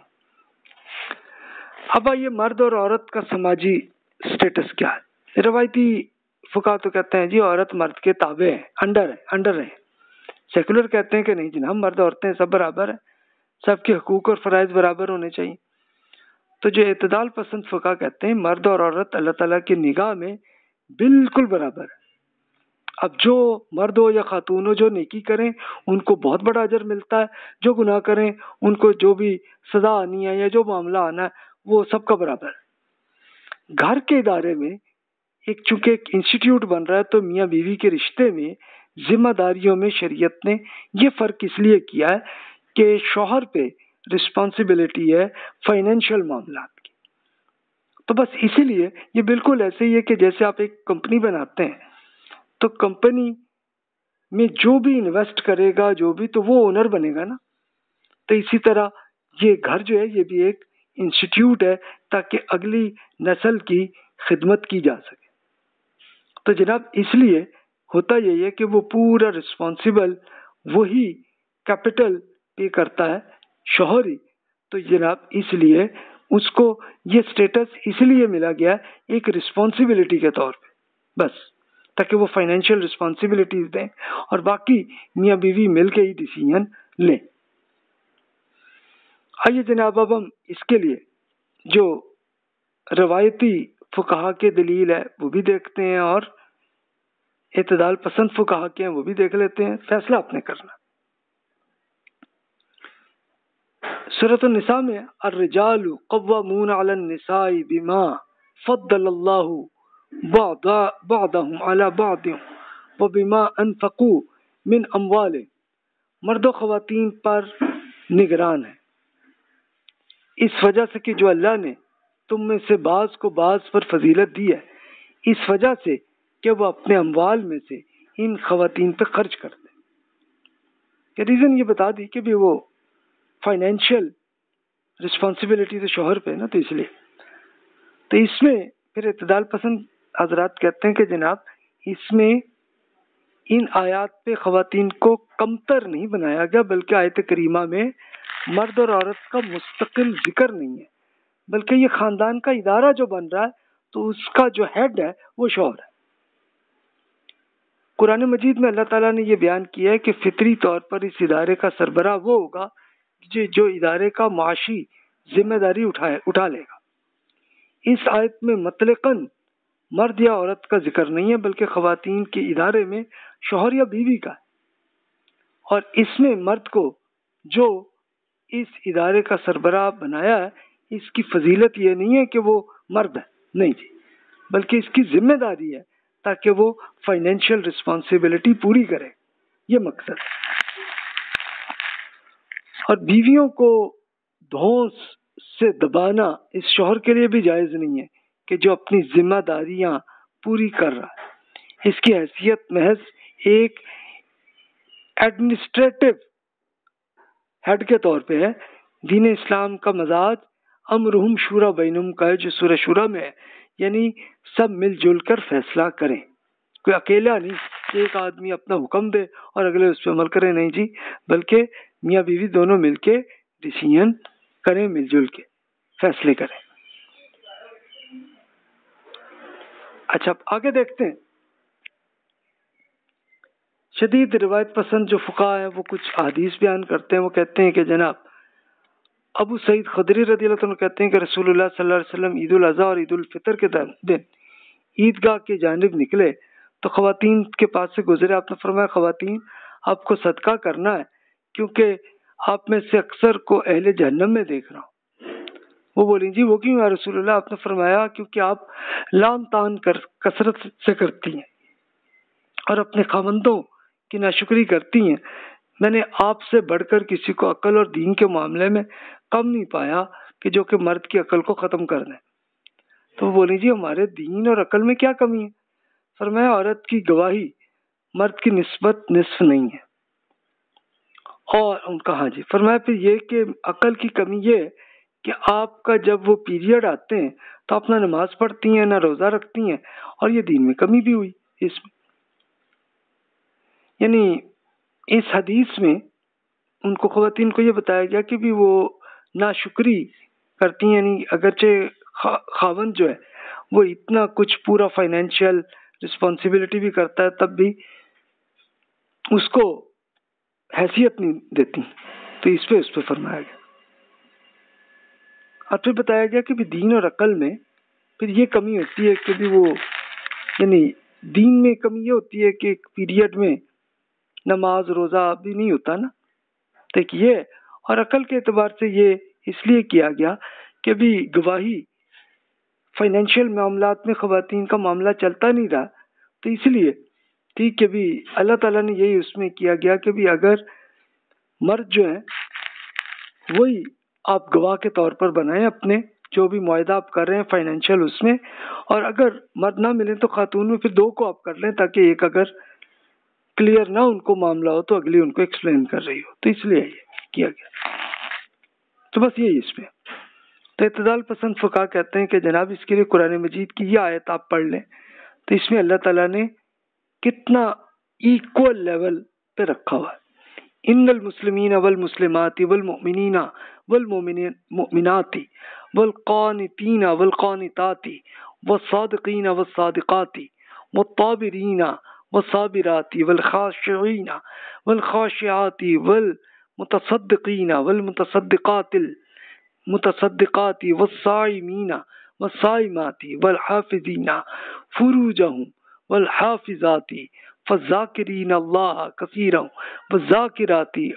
अब ये मर्द और औरत का समाजी स्टेटस क्या है? रवायती फुका तो कहते हैं जी औरत मर्द के ताबे है, अंडर है, अंडर है। सेकुलर कहते हैं कि नहीं जनाब, मर्द औरतें सब बराबर है, सबके हकूक और फराइज बराबर होने चाहिए। तो जो इत्तेदाल पसंद फुका कहते हैं मर्द और औरत अल्लाह ताला की निगाह में बिल्कुल बराबर है। अब जो मर्द हो या खातून हो, जो नेकी करें उनको बहुत बड़ा अजर मिलता है, जो गुनाह करें उनको जो भी सजा आनी है या जो मामला आना है वो सबका बराबर है। घर के इदारे में एक चूंकि एक इंस्टीट्यूट बन रहा है तो मियाँ बीवी के रिश्ते में जिम्मेदारियों में शरीयत ने ये फर्क इसलिए किया है कि शौहर पे रिस्पॉन्सिबिलिटी है फाइनेंशियल मामलात की। तो बस इसीलिए ये बिल्कुल ऐसे ही है कि जैसे आप एक कंपनी बनाते हैं तो कंपनी में जो भी इन्वेस्ट करेगा जो भी, तो वो ओनर बनेगा ना। तो इसी तरह ये घर जो है ये भी एक इंस्टीट्यूट है ताकि अगली नस्ल की खिदमत की जा सके। तो जनाब इसलिए होता यही है कि वो पूरा रिस्पॉन्सिबल वही कैपिटल पे करता है शौहर ही। तो जनाब इसलिए उसको ये स्टेटस इसलिए मिला गया एक रिस्पॉन्सिबिलिटी के तौर पे, बस ताकि वो फाइनेंशियल रिस्पॉन्सिबिलिटीज दें और बाकी मियाँ बीवी मिलके ही डिसीजन लें। आइए जनाब अब हम इसके लिए जो रवायती फुकाहा के दलील है वो भी देखते हैं और इत्तेदाल पसंद फुकाहा के हैं वो भी देख लेते हैं, फैसला आपने करना। सूरत निसा में अर्रिजालु क़व्वामून अलन निसाई बिमा फ़द्दलल्लाहु बअदहुम अला बअद व बिमा अनफ़क़ू मिन अम्वालिहिम, मर्दो ख़वातीन पर निगरान है इस वजह से कि जो अल्लाह ने तुम में से बाज को बाज पर फजीलत दी है, इस वजह से कि वो अपने अम्वाल में से इन ख़वातीन पे खर्च करते हैं। रीज़न ये बता दी कि भी वो फाइनेंशियल रिस्पॉन्सिबिलिटी तो शौहर पे है ना, तो इसलिए तो इसमें फिर इत्तेदाल पसंद हजरात कहते हैं कि जनाब इसमें इन आयात पे ख़वातीन को कमतर नहीं बनाया गया, बल्कि आयत करीमा में मर्द और औरत का मुस्तकिल जिक्र नहीं है, बल्कि ये खानदान का इदारा जो बन रहा है तो उसका जो हेड है वो शौहर है। कुरान मजीद में अल्लाह ताला ने ये बयान किया है कि फितरी तौर पर इस इदारे का सरबराह वो होगा जो जो इदारे का माशी जिम्मेदारी उठाए उठा लेगा। इस आयत में मतलकन मर्द या औरत का जिक्र नहीं है, बल्कि ख़वातीन के इदारे में शौहर या बीवी का है। और इसमें मर्द को जो इस इदारे का सरबराह बनाया है इसकी फजीलत ये नहीं है कि वो मर्द है, नहीं जी, बल्कि इसकी जिम्मेदारी है ताकि वो फाइनेंशियल रिस्पॉन्सिबिलिटी पूरी करे, ये मकसद। और बीवियों को धौंस से दबाना इस शौहर के लिए भी जायज नहीं है कि जो अपनी जिम्मेदारियां पूरी कर रहा है। इसकी हैसियत महज एक एडमिनिस्ट्रेटिव हेड के तौर पे है। दीन इस्लाम का मजाज अमरुहुम शूरा बैनुम का है, जो सूरह शूरा में है, यानी सब मिलजुल कर फैसला करें, कोई अकेला नहीं एक आदमी अपना हुक्म दे और अगले उस पर अमल करे, नहीं जी, बल्कि मियाँ बीवी दोनों मिलके डिसीजन करें, मिलजुल के फैसले करें। अच्छा आगे देखते हैं। शदीद रिवायत पसंद जो फुका है वो कुछ हदीस बयान करते हैं। वो कहते हैं कि जनाब अबू सईद खदरी रज़ियल्लाहु अन्हु कहते हैं कि रसूलुल्लाह सल्लल्लाहु अलैहि वसल्लम ईद उल अज़हा और ईद उल फितर के दिन ईदगाह के जानिब निकले तो ख़वातीन के पास से गुजरे। आपने फरमाया ख़वातीन आपको सदका करना है क्योंकि आप में से अक्सर को अहले जहन्नम में देख रहा हूँ। वो बोली जी वो क्यों या रसूलल्लाह? आपने फरमाया क्योंकि आप लान तान कर कसरत से करती हैं और अपने खामंदों की नाशुक्री करती हैं। मैंने आपसे बढ़कर किसी को अकल और दीन के मामले में कम नहीं पाया कि जो कि मर्द की अकल को खत्म कर दें। तो वो बोली जी हमारे दीन और अकल में क्या कमी है? फरमाया औरत की गवाही मर्द की निस्बत निस्फ नहीं है। और उनका हाँ जी फरमाया फिर ये कि अकल की कमी ये कि आपका जब वो पीरियड आते हैं तो आप ना नमाज पढ़ती हैं ना रोजा रखती हैं, और ये दीन में कमी भी हुई इसमें। यानी इस हदीस में उनको ख़वातीन को ये बताया गया कि भी वो नाशुक्री करती हैं, यानी अगरचे खा, खावन जो है वो इतना कुछ पूरा फाइनेंशियल रिस्पॉन्सिबिलिटी भी करता है तब भी उसको हैसियत नहीं देती। तो इस पे उस पे फरमाया गया। और फिर बताया गया कि भी दीन और अकल में फिर ये कमी होती है कि भी वो यानी दीन में कमी ये होती है कि पीरियड में नमाज रोज़ा भी नहीं होता ना, देखिए। और अकल के एतबार से ये इसलिए किया गया कि भी गवाही फाइनेंशियल मामलात में ख़वातीन का मामला चलता नहीं रहा, तो इसलिए ठीक है भी अल्लाह ताला ने यही उसमें किया गया कि भी अगर मर्द जो है वही आप गवाह के तौर पर बनाएं अपने जो भी मुआहदा आप कर रहे हैं फाइनेंशियल उसमें, और अगर मर्द ना मिले तो खातून में फिर दो को आप कर लें ताकि एक अगर क्लियर ना उनको मामला हो तो अगली उनको एक्सप्लेन कर रही हो। तो इसलिए ये किया गया। तो बस यही इसमें तो इत्तेदाल पसंद फुका कहते हैं कि जनाब इसके लिए कुरान मजीद की ये आयत आप पढ़ लें तो इसमें अल्लाह ताला ने कितना इक्वल लेवल पे रखा हुआ है। इन्नल मुस्लिमीन वल मुस्लिमाति वल मुमिनीना वल मुमिनाति वल क़ानितीना वल क़ानिताति वस्सादिक़ीना वस्सादिक़ाति वत्ताबिरीना वस्साबिराति वल ख़ाशिईना वल ख़ाशिआति वल मुतसद्दिक़ीना वल मुतसद्दिक़ातिल मुतसद्दिक़ाति वस्साइमीना वस्साइमाति वल हाफ़िज़ीना फ़ुरूजहुम वल हाफ़िज़ाति फ़ज़ाकिरीन अल्लाह कसीरन वज़ाकिराति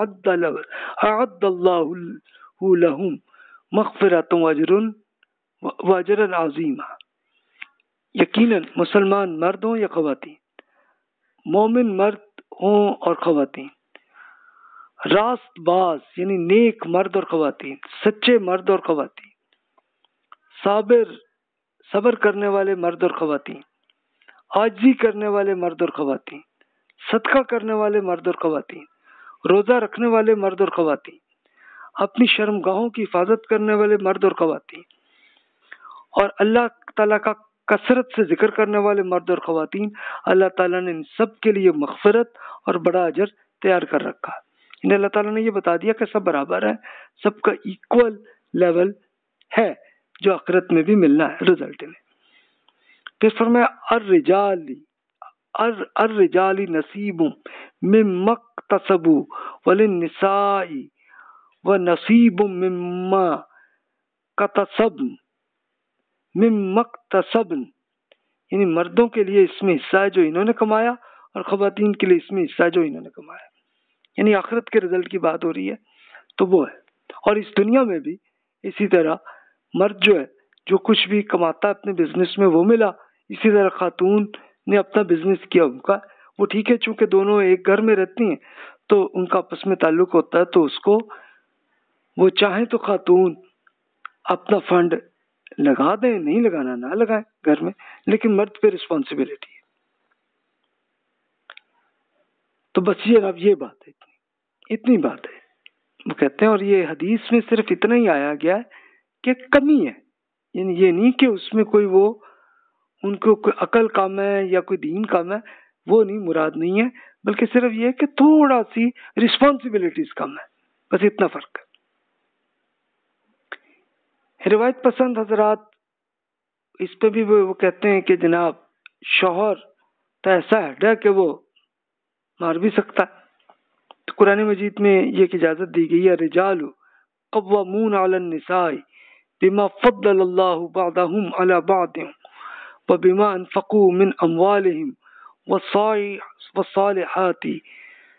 अअद्दल्लाहु लहुम मग़फ़िरतन व अजरुन व अजरन अज़ीमा। यकीनन मुसलमान मर्द हों या ख़वातीन, मोमिन मर्द हों और ख़वातीन, रास्तबाज यानी नेक मर्द और ख़वातीन, सच्चे मर्द और ख़वातीन, साबिर सब्र करने वाले मर्द और ख़वातीन, आजी करने वाले मर्द और ख़वातीन, सदका करने वाले मर्द और ख़वातीन, रोज़ा रखने वाले मर्द और ख़वातीन, अपनी शर्मगाहों की हिफाजत करने वाले मर्द और ख़वातीन, और अल्लाह ताला का कसरत से जिक्र करने वाले मर्द और ख़वातीन, अल्लाह ताला ने इन सब के लिए मग़फ़िरत और बड़ा अजर तैयार कर रखा। इन्हें अल्लाह ताला ने ये बता दिया कि सब बराबर है, सबका इक्वल लेवल है जो आखिरत में भी मिलना है रिजल्ट में। फिर फरमाया अर्रिजाली अर अर्रिजाली नसीबुम मिम्मक्तसबू वलिन्निसाई व नसीबुम मिम्मा कतसब्न मिम्मक्तसब्न, यानी मर्दों के लिए इसमें हिस्सा है जो इन्होंने कमाया और ख़वातीन के लिए इसमें हिस्सा है जो इन्होंने कमाया। यानी आखिरत के रिजल्ट की बात हो रही है तो वो है। और इस दुनिया में भी इसी तरह मर्द जो है जो कुछ भी कमाता है अपने बिजनेस में वो मिला, इसी तरह खातून ने अपना बिजनेस किया उनका वो ठीक है। चूंकि दोनों एक घर में रहती हैं तो उनका आपस में ताल्लुक होता है, तो उसको वो चाहे तो खातून अपना फंड लगा दें, नहीं लगाना ना लगाएं घर में, लेकिन मर्द पे रिस्पॉन्सिबिलिटी है। तो बस ये अब ये बात है, इतनी इतनी बात है वो कहते हैं। और ये हदीस में सिर्फ इतना ही आया गया है कि कमी है, यानी ये नहीं कि उसमें कोई वो उनको कोई अकल कम है या कोई दीन कम है, वो नहीं, मुराद नहीं है, बल्कि सिर्फ ये है कि थोड़ा सी रिस्पॉन्सिबिलिटीज कम है, बस इतना फर्क है। रिवायत पसंद हजरात इस पे भी वो, वो कहते हैं कि जनाब शौहर तो ऐसा है कि वो मार भी सकता है। तो कुरान मजीद में ये इजाजत दी गई है, रिजालु क़व्वामून अलन निसाई बिमा फ़द्दलल्लाहु बअदहुम अला बअदिन व बिमा अनफ़क़ू मिन अमवालिहिम वस्सालिहाति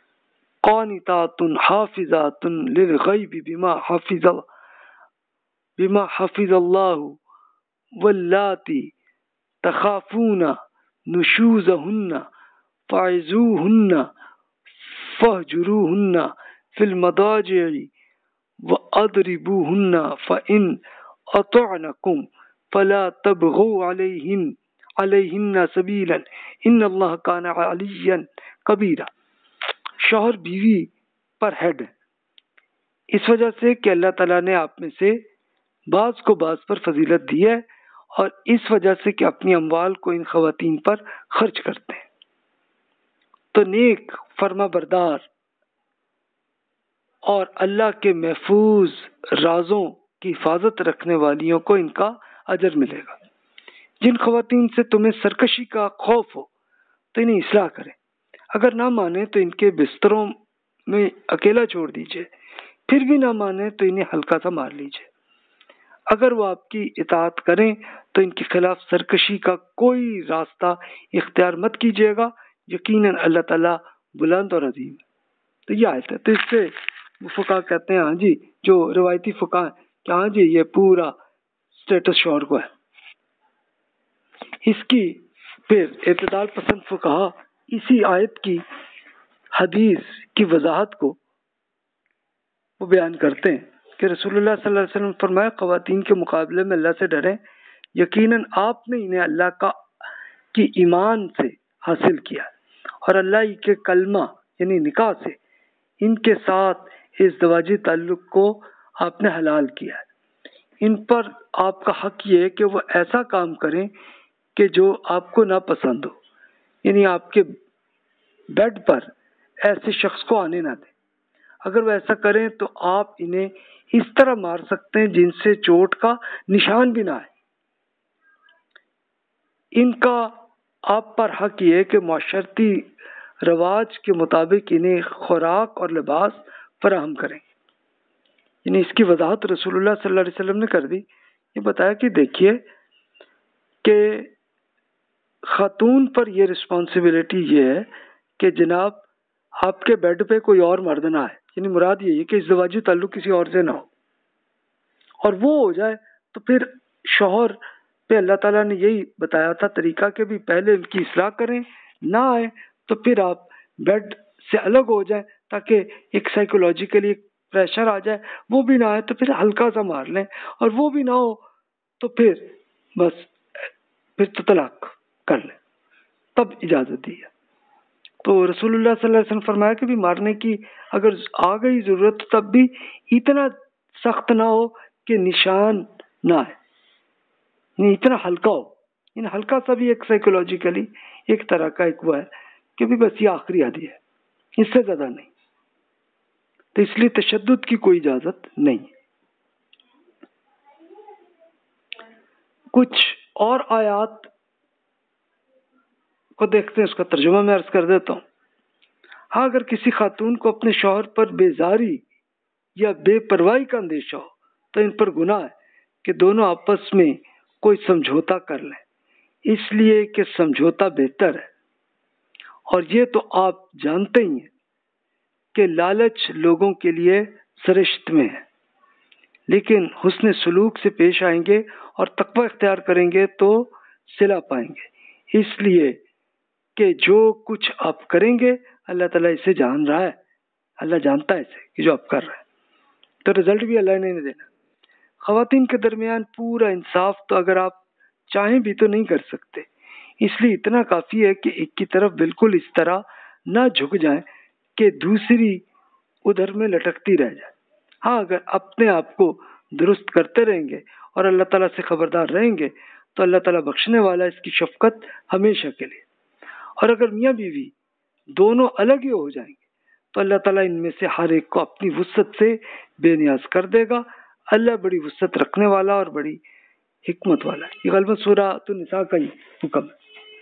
क़ानितातुन हाफ़िज़ातुन लिलग़ैबि बिमा हफ़िज़ बिमा हफिज़ल्लाहु वल्लाती तखाफूना नुशूज़हुन्ना फ़ाइज़ूहुन्ना फ़हजुरूहुन्ना फ़िल मदाजि'i व अदरिबूहुन्ना फ़इन अतअनकुम फ़ला तबगू अलैहिन अलैहिन्ना सबीलन इन्नल्लाह काना अलिय्यन कबीरा। शौहर बीवी पर हेड है, इस वजह से कि अल्लाह ताला ने आप में से बाज को बाज पर फजीलत दी है और इस वजह से कि अपनी अम्वाल को इन खवातीन पर खर्च करते हैं। तो नेक फर्मा बरदार और अल्लाह के महफूज राजों की हिफाजत रखने वालियों को इनका अजर मिलेगा। जिन खवातीन से तुम्हें सरकशी का खौफ हो तो इन्हें इस्लाह करें, अगर ना माने तो इनके बिस्तरों में अकेला छोड़ दीजिए, फिर भी ना माने तो इन्हें हल्का सा मार लीजिए। अगर वो आपकी इताअत करें तो इनके खिलाफ सरकशी का कोई रास्ता इख्तियार मत कीजिएगा, यकीनन अल्लाह ताला बुलंद और अजीम है। तो ये आयत है। तो इससे फुका कहते हैं, हाँ जी, जो रिवायती फुका है कि हाँ जी ये पूरा स्टेटस शौहर को है। इसकी फिर इत्तेदाल पसंद फुकाहा इसी आयत की हदीस की वजाहत को वो बयान करते हैं कि रसूलुल्लाह सल्लल्लाहु अलैहि वसल्लम फरमाया, ख़वातीन के मुकाबले में अल्लाह से डरें, यकीनन आपने इन्हें अल्लाह का की ईमान से हासिल किया और अल्लाह के कलमा यानी निकाह से इनके साथ इस दवाजी ताल्लुक को आपने हलाल किया है। इन पर आपका हक ये है कि वो ऐसा काम करें कि जो आपको ना पसंद हो, यानी आपके बेड पर ऐसे शख्स को आने ना दें। अगर वो ऐसा करें तो आप इन्हें इस तरह मार सकते हैं जिनसे चोट का निशान भी ना आए। इनका आप पर हक ये है कि माशरती रवाज के मुताबिक इन्हें खुराक और लिबास फराहम करें। यानी इसकी वजाहत रसूलुल्लाह सल्लल्लाहु अलैहि वसल्लम ने कर दी। ये बताया कि देखिए कि खातून पर ये रिस्पॉन्सिबिलिटी ये है कि जनाब आपके बेड पे कोई और मर्द ना आए, यानी मुराद ये है कि इज़्दिवाजी ताल्लुक किसी और से ना हो, और वो हो जाए तो फिर शौहर पे अल्लाह ताला ने यही बताया था तरीका कि भी पहले इनकी इस्लाह करें, ना आए तो फिर आप बेड से अलग हो जाए ताकि एक साइकोलॉजिकली प्रेशर आ जाए, वो भी ना आए तो फिर हल्का सा मार लें, और वो भी ना हो तो फिर बस फिर तो तलाक कर लें, तब इजाज़त दी है। तो रसूलुल्लाह सल्लल्लाहु अलैहि वसल्लम फरमाया कि भी मारने की अगर आ गई ज़रूरत तब भी इतना सख्त ना हो कि निशान ना आए, नहीं इतना हल्का हो, इन हल्का सा भी एक साइकोलॉजिकली एक तरह का एक वो है कि भी बस ये आखिरी आदि है, इससे ज़्यादा नहीं। तो इसलिए तशद्दुद की कोई इजाज़त नहीं। कुछ और आयात को देखते हैं, उसका तर्जुमा मैं अर्ज कर देता हूँ। हाँ, अगर किसी खातून को अपने शौहर पर बेजारी या बेपरवाही का अंदेशा हो तो इन पर गुनाह है कि दोनों आपस में कोई समझौता कर लें, इसलिए कि समझौता बेहतर है। और ये तो आप जानते ही हैं कि लालच लोगों के लिए सरिश्त में है, लेकिन हुस्न सलूक से पेश आएंगे और तकवा इख्तियार करेंगे तो सिला पाएंगे। इसलिए कि जो कुछ आप करेंगे अल्लाह ताला इसे जान रहा है, अल्लाह जानता है इसे कि जो आप कर रहे हैं, तो रिजल्ट भी अल्लाह ने नहीं देना। ख़वातीन के दरमियान पूरा इंसाफ तो अगर आप चाहें भी तो नहीं कर सकते, इसलिए इतना काफ़ी है कि एक की तरफ बिल्कुल इस तरह ना झुक जाएं कि दूसरी उधर में लटकती रह जाए। हाँ, अगर अपने आप को दुरुस्त करते रहेंगे और अल्लाह ताला से खबरदार रहेंगे तो अल्लाह ताला बख्शने वाला, इसकी शफकत हमेशा के लिए। और अगर मियाँ बीवी दोनों अलग ही हो जाएंगे तो अल्लाह ताला इनमें से हर एक को अपनी वुसअत से बेनियाज कर देगा। अल्लाह बड़ी वुसअत रखने वाला और बड़ी हिकमत वाला है। ये गलबन सूरह निसा का ही हुक्म है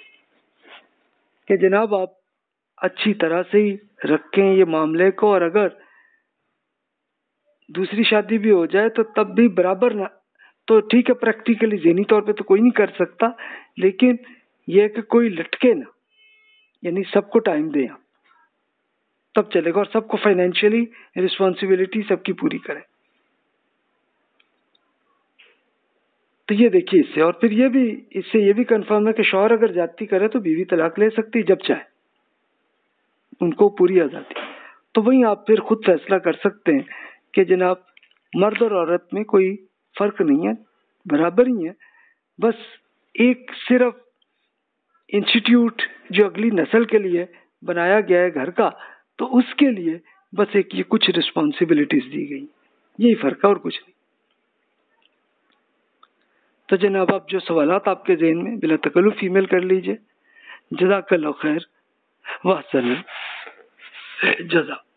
कि जनाब आप अच्छी तरह से ही रखें ये मामले को, और अगर दूसरी शादी भी हो जाए तो तब भी बराबर ना, तो ठीक है प्रैक्टिकली ज़हनी तौर पे तो कोई नहीं कर सकता, लेकिन यह कि कोई लटके ना, यानी सबको टाइम दें आप, तब चलेगा, और सबको फाइनेंशियली रिस्पॉन्सिबिलिटी सबकी पूरी करें। तो ये देखिए इससे, और फिर ये भी इससे ये भी कंफर्म है कि शौहर अगर ज्यादती करे तो बीवी तलाक ले सकती जब चाहे, उनको पूरी आजादी। तो वहीं आप फिर खुद फैसला कर सकते हैं कि जनाब मर्द और औरत में कोई फर्क नहीं है, बराबर ही है। बस एक सिर्फ इंस्टीट्यूट जो अगली नस्ल के लिए बनाया गया है घर का, तो उसके लिए बस एक ये कुछ रिस्पॉन्सिबिलिटीज दी गई, यही फर्क है और कुछ नहीं। तो जनाब आप जो सवालात आपके ज़हन में बिला तकल्लुफ़ ईमेल कर लीजिए। जज़ाकल्लाह खैर, वाह सलाम, जज़ा।